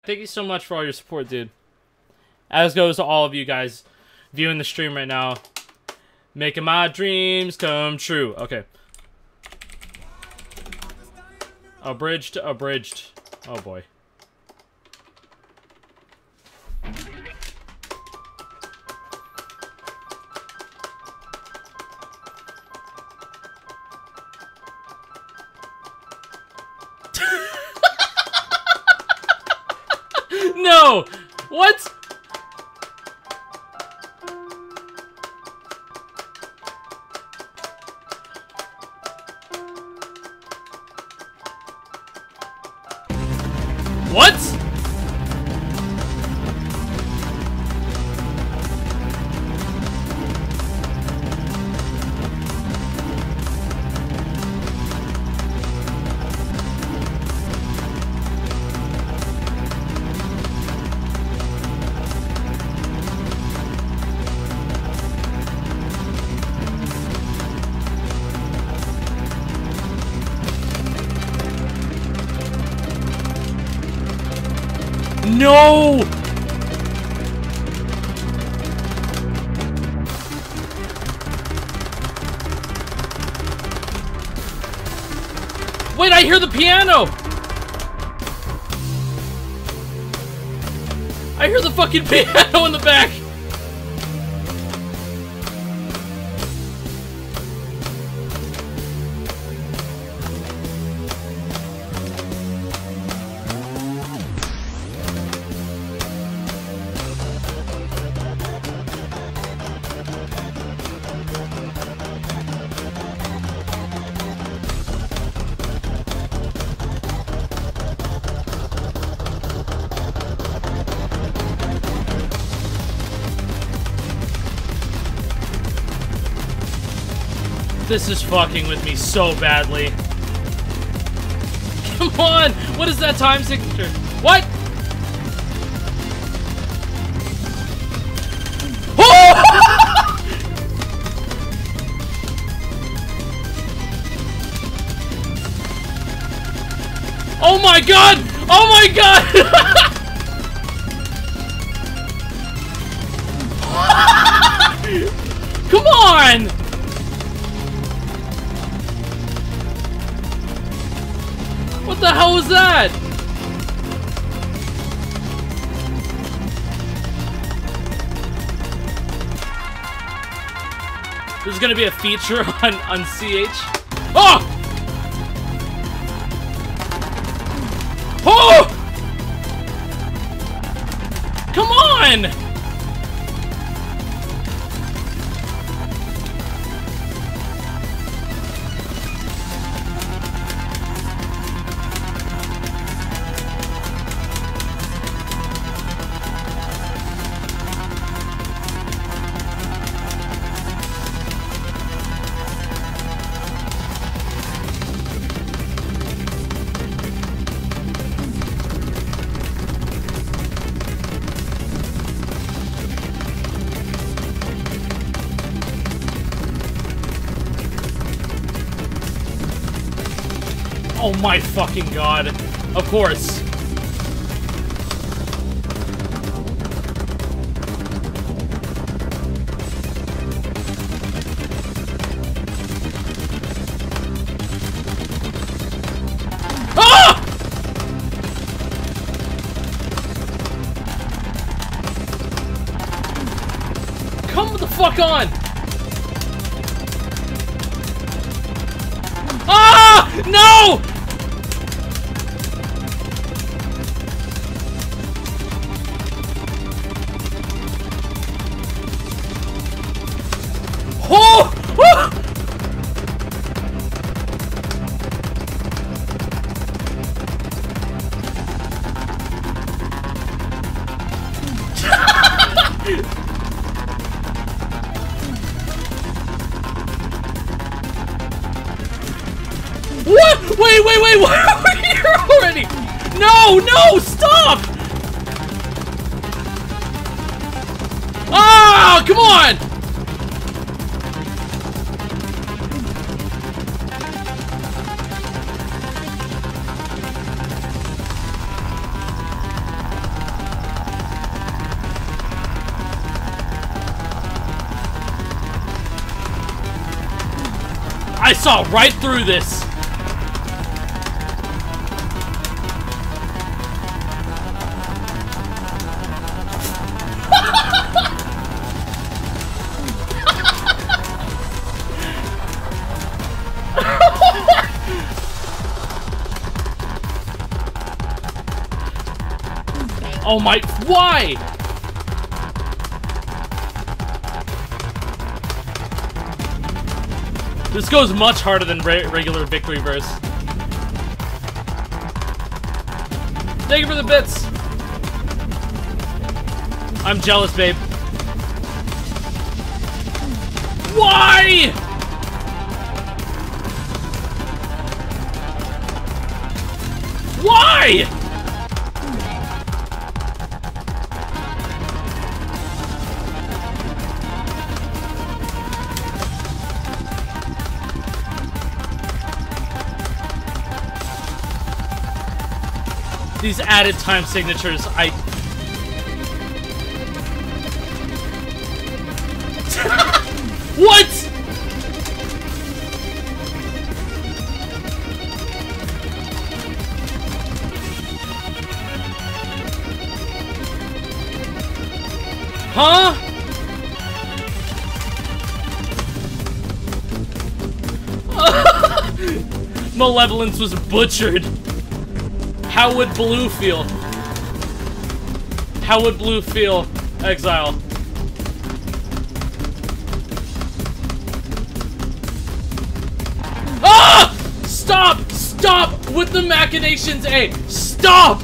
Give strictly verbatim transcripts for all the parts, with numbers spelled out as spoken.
thank you so much for all your support, dude. As goes to all of you guys viewing the stream right now. Making my dreams come true. Okay. Abridged, abridged. Oh boy. No! What? What? No! Wait, I hear the piano! I hear the fucking piano in the back! This is fucking with me so badly. Come on! What is that time signature? What? Oh! Oh my god! Oh my god! Come on! What the hell was that? There's gonna be a feature on, on C H. Oh! Oh! Come on! Oh my fucking god. Of course. Ah! Come the fuck on! Ah! No! Oh! Oh! What? Wait, wait, wait, why are we here already? No, no, stop! Ah, come on! saw right through this. Oh my, why? This goes much harder than re regular Victory Verse. Thank you for the bits. I'm jealous, babe. Why? Why? These added time signatures, I... What?! Huh? Malevolence was butchered. How would Blue feel? How would Blue feel, Exile? Ah! Stop! Stop with the machinations, A! Stop!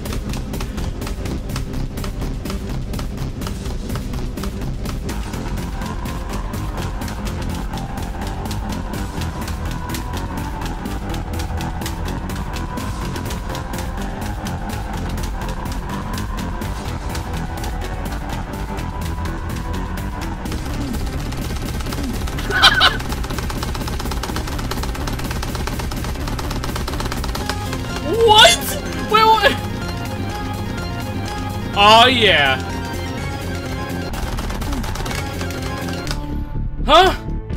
Oh yeah. Huh?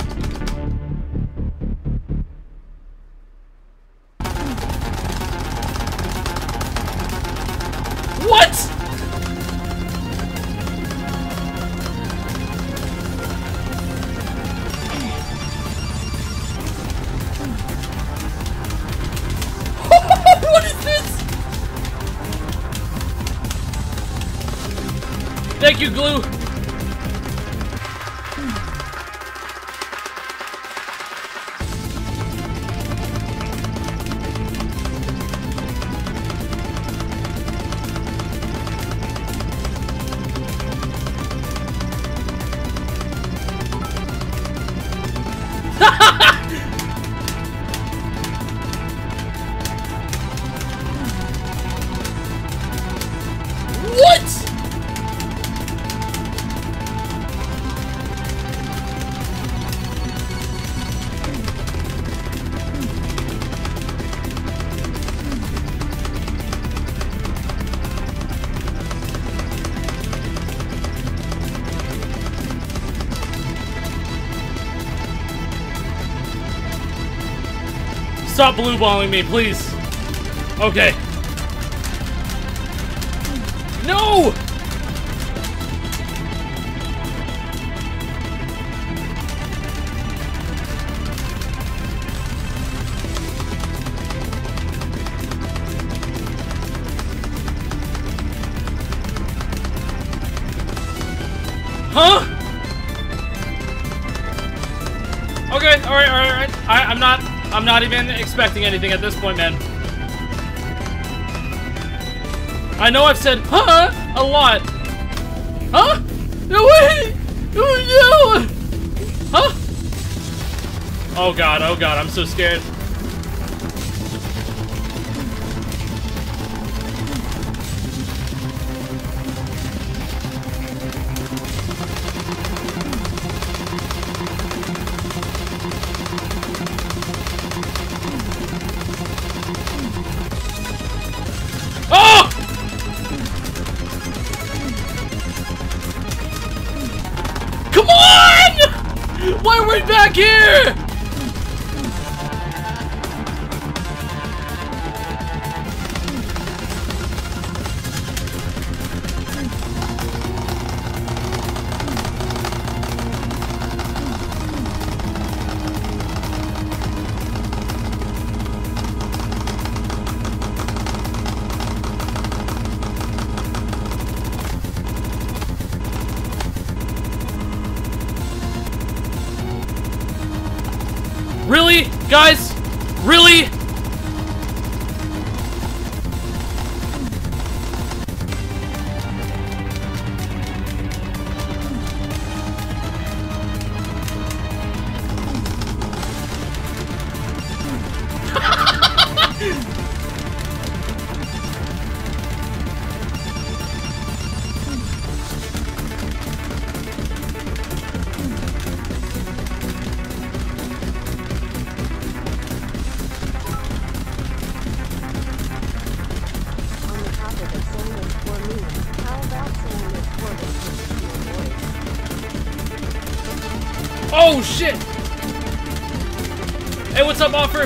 What? What is this? Thank you, Glue. What? Stop blue balling me, please. Okay. No! Huh? Okay, alright, alright, alright. I, I'm not, I'm not even expecting anything at this point, man. I know I've said, huh, a lot. Huh? No way! Oh no! Huh? Oh god, oh god, I'm so scared. Oh! Come on! Why are we back here? Guys, really? Oh shit! Hey, what's up, Offer?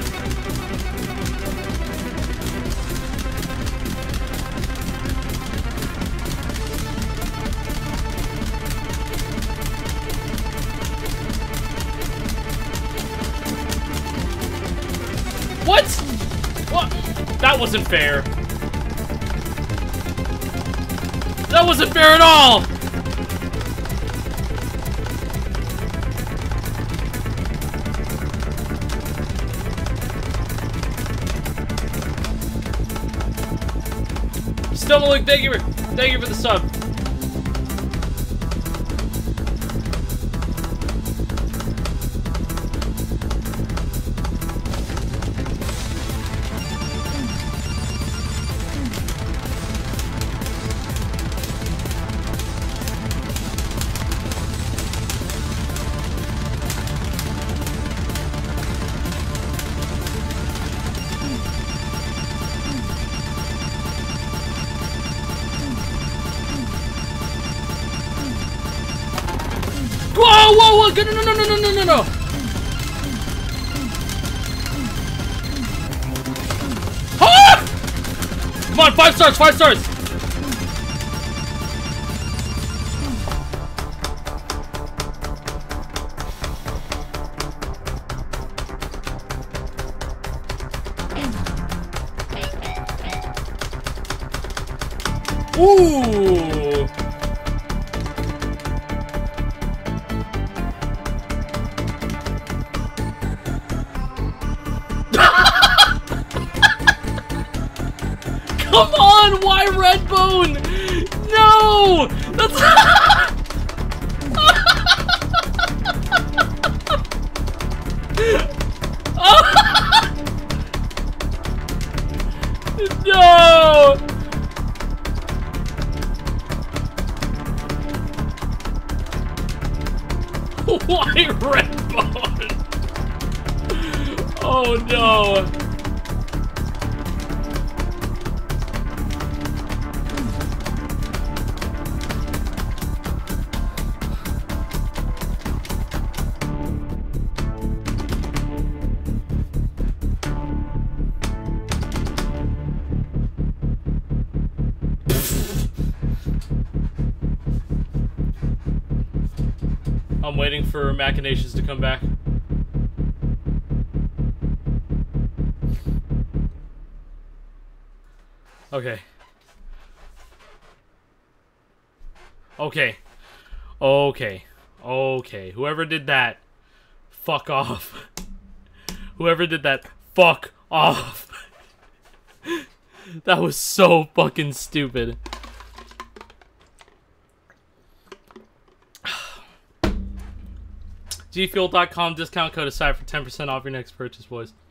What? What? That wasn't fair. That wasn't fair at all! Stumbling, thank you for, thank you for the sub. Whoa, whoa, whoa! No, no, no, no, no, no, no, no! Ah! Come on, five stars, five stars! Ooh! Come on, why Redbone? No! That's no! Why Redbone? Oh no! I'm waiting for Machinations to come back. Okay. Okay. Okay. Okay. Whoever did that, fuck off. Whoever did that, fuck off. That was so fucking stupid. G Fuel dot com discount code aside for ten percent off your next purchase, boys.